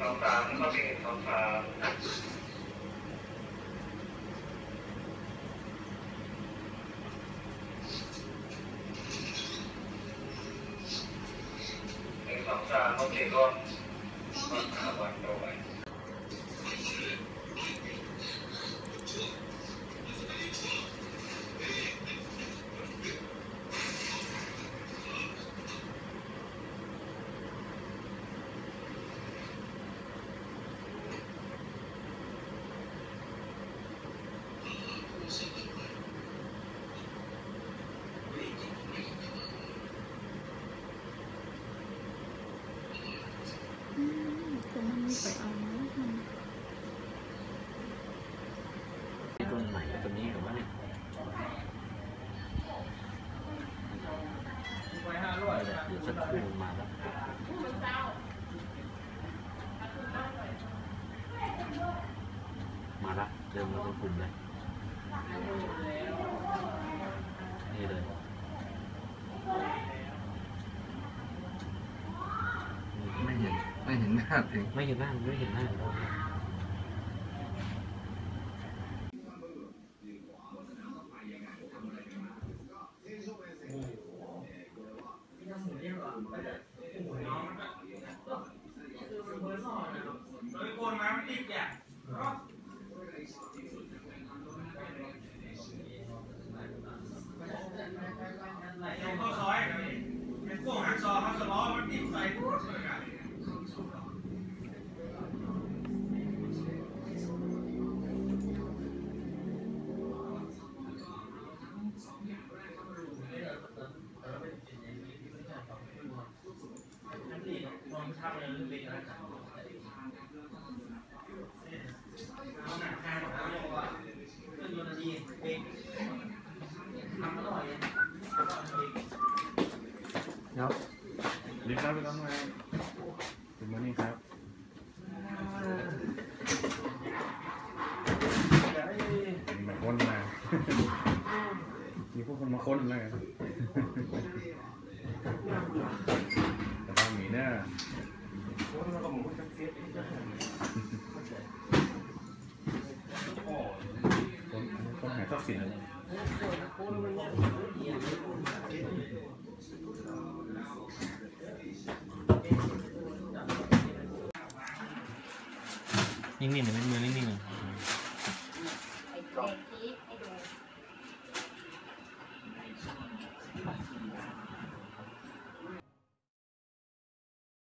2 3ก็มี2 31 2 3โอเคก็วันต่อไปแต่มันมีไปเอานะต้นใหม่ตัวนี้กับว่าเนี่ยเดี๋ยวสักครู่มาแล้วมาละเริ่มมาเป็นกลุ่มเลยนี่เลยไม่เห็นหน้าถึงไม่เห็นหน้าไม่เห็นหน้าครับดีครับพี่น้องมาถึงวันนี้ครับมาค้นมามีพวกคนมาค้นเลยแต่ตอนนี้เนี่ยคนหาทรัพย์สินนิ่งๆหน่อยมือนิ่งๆหน่อย